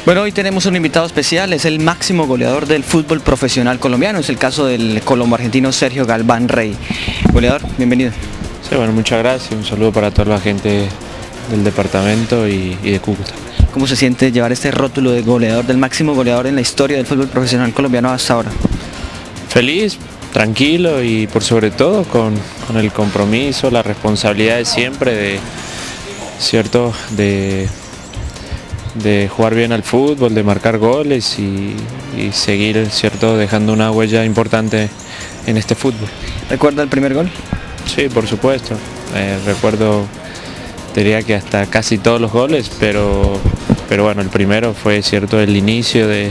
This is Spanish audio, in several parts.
Bueno, hoy tenemos un invitado especial, es el máximo goleador del fútbol profesional colombiano, es el caso del colombo-argentino Sergio Galván Rey. Goleador, bienvenido. Sí, bueno, muchas gracias, un saludo para toda la gente del departamento y de Cúcuta. ¿Cómo se siente llevar este rótulo de goleador, del máximo goleador en la historia del fútbol profesional colombiano hasta ahora? Feliz, tranquilo y por sobre todo con el compromiso, la responsabilidad de siempre de jugar bien al fútbol, de marcar goles y seguir, ¿cierto?, dejando una huella importante en este fútbol. ¿Recuerda el primer gol? Sí, por supuesto. Recuerdo, diría que hasta casi todos los goles, pero bueno, el primero fue, cierto, el inicio de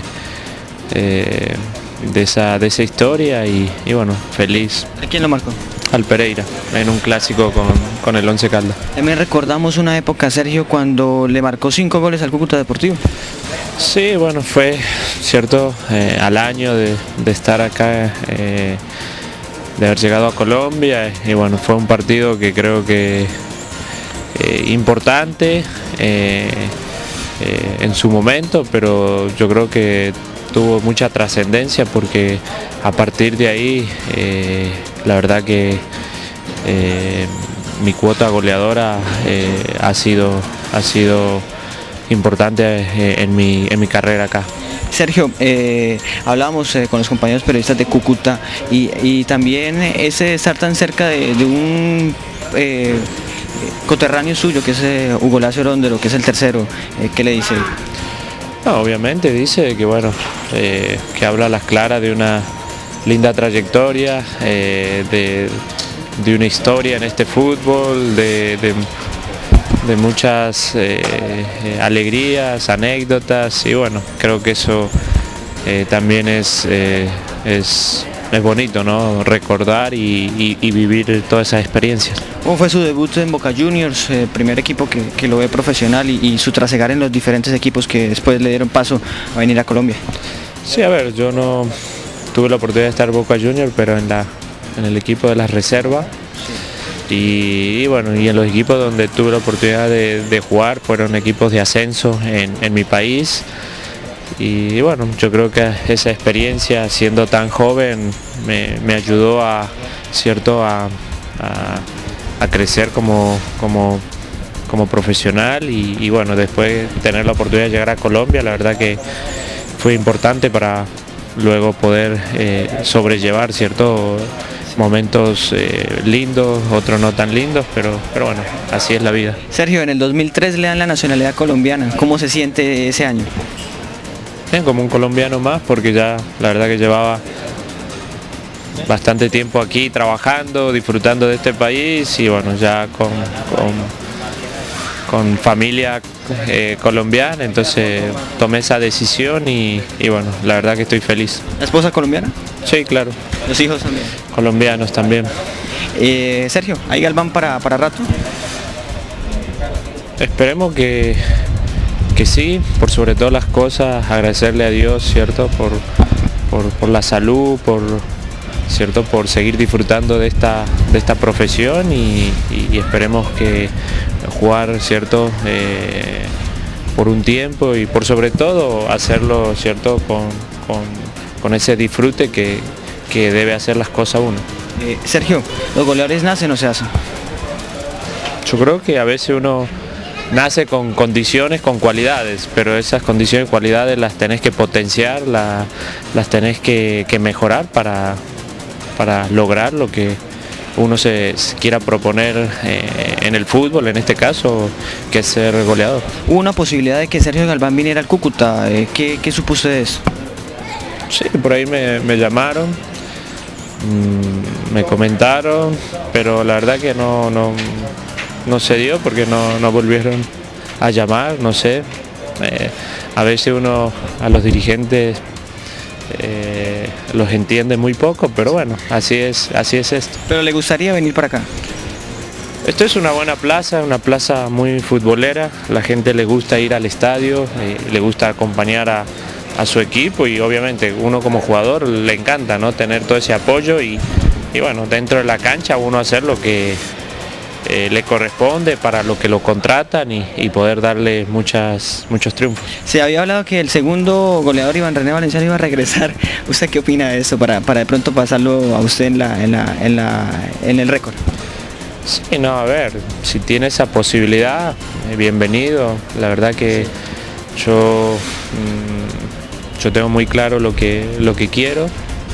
esa historia y bueno, feliz. ¿A quién lo marcó? Al Pereira, en un clásico con el Once Caldas. También recordamos una época, Sergio, cuando le marcó 5 goles al Cúcuta Deportivo. Sí, bueno, fue, cierto, al año de estar acá, de haber llegado a Colombia, y bueno, fue un partido que creo que importante en su momento, pero yo creo que tuvo mucha trascendencia porque a partir de ahí la verdad que mi cuota goleadora ha sido importante en mi carrera acá. Sergio, hablábamos con los compañeros periodistas de Cúcuta y también ese estar tan cerca de un coterráneo suyo, que es Hugo Lacio Rondero, que es el tercero, ¿qué le dice? No, obviamente dice que bueno, que habla a las claras de una linda trayectoria, de una historia en este fútbol, de muchas alegrías, anécdotas, y bueno, creo que eso también es bonito, ¿no? Recordar y vivir todas esas experiencias. ¿Cómo fue su debut en Boca Juniors, primer equipo que lo ve profesional, y su trasegar en los diferentes equipos que después le dieron paso a venir a Colombia? Sí, a ver, yo no tuve la oportunidad de estar en Boca Juniors, pero en el equipo de la reserva. Y bueno, y en los equipos donde tuve la oportunidad de jugar fueron equipos de ascenso en mi país. Y bueno, yo creo que esa experiencia, siendo tan joven, me ayudó a crecer como profesional y bueno, después tener la oportunidad de llegar a Colombia, la verdad que fue importante para luego poder sobrellevar, ¿cierto?, momentos lindos, otros no tan lindos, pero bueno, así es la vida. Sergio, en el 2003 le dan la nacionalidad colombiana, ¿cómo se siente ese año? Bien, como un colombiano más, porque ya la verdad que llevaba bastante tiempo aquí trabajando, disfrutando de este país y bueno, ya con familia colombiana, entonces tomé esa decisión y bueno, la verdad que estoy feliz. ¿La esposa colombiana? Sí, claro. ¿Los hijos también? Colombianos también. Sergio, ¿hay Galván para rato? Esperemos que sí, por sobre todas las cosas, agradecerle a Dios, ¿cierto?, por la salud, ¿cierto?, por seguir disfrutando de esta profesión y esperemos que jugar, ¿cierto?, por un tiempo y por sobre todo hacerlo, ¿cierto?, con ese disfrute que debe hacer las cosas uno. Sergio, ¿los goleadores nacen o se hacen? Yo creo que a veces uno nace con condiciones, con cualidades, pero esas condiciones y cualidades las tenés que potenciar, las tenés que mejorar para lograr lo que uno se quiera proponer en el fútbol, en este caso, que es ser goleador. ¿Hubo una posibilidad de que Sergio Galván viniera al Cúcuta? ¿Qué supo usted de eso? Sí, por ahí me llamaron, me comentaron, pero la verdad que no se dio porque no volvieron a llamar, no sé. A veces uno a los dirigentes los entiende muy poco, pero bueno, así es esto. ¿Pero le gustaría venir para acá? Esto es una buena plaza, una plaza muy futbolera, la gente le gusta ir al estadio, le gusta acompañar a su equipo y obviamente uno como jugador le encanta, ¿no?, tener todo ese apoyo y bueno, dentro de la cancha uno hacer lo que le corresponde para lo que lo contratan y poder darle muchos triunfos. Se había hablado que el segundo goleador, Iván René Valenciano, iba a regresar. ¿Usted qué opina de eso para de pronto pasarlo a usted en el récord? Sí, no, a ver, si tiene esa posibilidad, bienvenido. La verdad que yo tengo muy claro lo que quiero,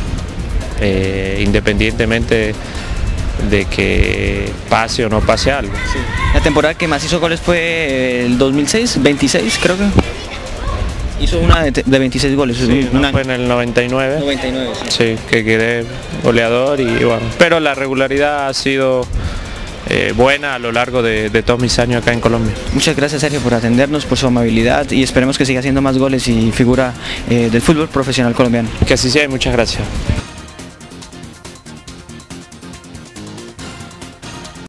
independientemente de que pase o no pase algo. Sí. La temporada que más hizo goles fue el 2006, 26 creo que. Hizo una de 26 goles. Sí, fue en el 99. 99, sí. Sí, que quedé goleador y bueno. Pero la regularidad ha sido buena a lo largo de todos mis años acá en Colombia. Muchas gracias, Sergio, por atendernos, por su amabilidad y esperemos que siga haciendo más goles y figura del fútbol profesional colombiano. Que así sea y muchas gracias.